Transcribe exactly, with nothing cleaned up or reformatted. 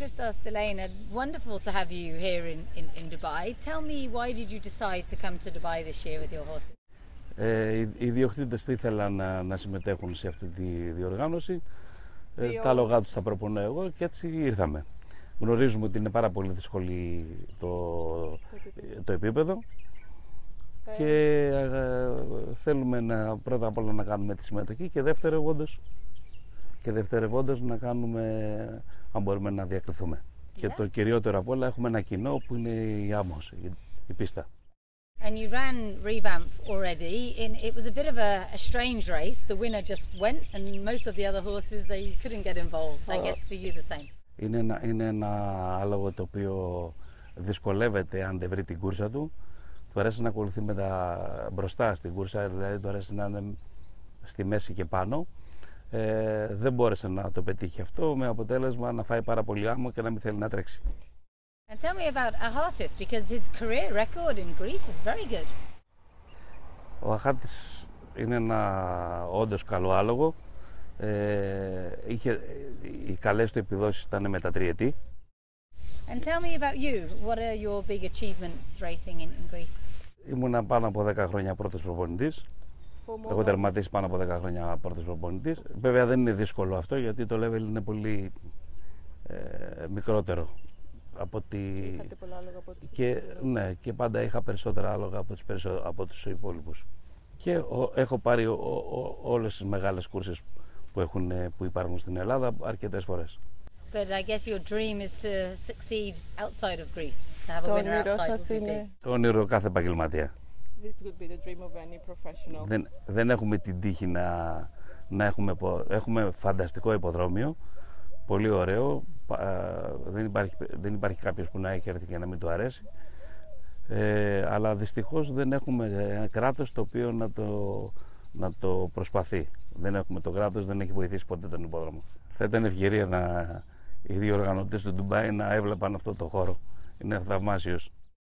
Christos, Elena, wonderful to have you here in, in, in Dubai. Tell me, why did you decide to come to Dubai this year with your horses? Ε, οι ιδιοκτήτες ήθελαν να, να συμμετέχουν σε αυτή τη διοργάνωση. Ε, τα άλογα τους τα προπονώ εγώ και έτσι ήρθαμε. Γνωρίζουμε ότι είναι πάρα πολύ δύσκολη το, το επίπεδο και ε, θέλουμε να, πρώτα απ' όλα να κάνουμε τη συμμετοχή και δευτερευόντως, και δευτερευόντως να κάνουμε, αν μπορούμε να διακριθούμε. Yeah. Και το κυριότερο απ' όλα έχουμε ένα κοινό που είναι η Άμμος, η, η πίστα. And you ran Revamp already. In, it was a bit of a, a strange race. The winner just went, and most of the other horses, they couldn't get involved. I guess for you the same. Είναι ένα, είναι ένα άλογο το οποίο δυσκολεύεται αν δεν βρει την κούρσα του. Του αρέσει να ακολουθεί με τα μπροστά στην κούρσα, δηλαδή του αρέσει να είναι στη μέση και πάνω. Ε, δεν μπόρεσε να το πετύχει αυτό, με αποτέλεσμα να φάει πάρα πολύ άμμο και να μην θέλει να τρέξει. And tell me about Achatis, because his career record in Greece is very good. Ο Αχάτης είναι ένα όντως καλό άλογο. Ε, είχε, οι καλές του επιδόσεις ήταν με τα τριετή. And tell me about you. What are your big achievements racing in, in Greece? Ήμουνα πάνω από δέκα χρόνια πρώτος προπονητής. Έχω τερματίσει πάνω από δέκα χρόνια πρώτος προπονητής. Βέβαια δεν είναι δύσκολο αυτό, γιατί το level είναι πολύ ε, μικρότερο από τη... Είχατε πολλά άλογα από τους και, ναι, και πάντα είχα περισσότερα άλογα από τους, περισσο... από τους υπόλοιπους. Και ο, έχω πάρει ο, ο, όλες τις μεγάλες κούρσες που, έχουν, που υπάρχουν στην Ελλάδα αρκετές φορές. But I guess your dream is to succeed outside of Greece, to have a winner outside of Greece. Το όνειρο κάθε επαγγελματία. This would be the dream of any professional. Δεν, δεν έχουμε την τύχη να, να έχουμε, έχουμε φανταστικό υποδρόμιο, πολύ ωραίο, δεν υπάρχει, δεν υπάρχει κάποιος που να έχει έρθει και να μην του αρέσει, ε, αλλά δυστυχώς δεν έχουμε ένα κράτος το οποίο να το, να το προσπαθεί. Δεν έχουμε το κράτος, δεν έχει βοηθήσει ποτέ τον υπόδρομο. Θα ήταν ευκαιρία να, οι δύο οργανωτές του Ντουμπάι να έβλεπαν αυτό το χώρο. Είναι θαυμάσιος.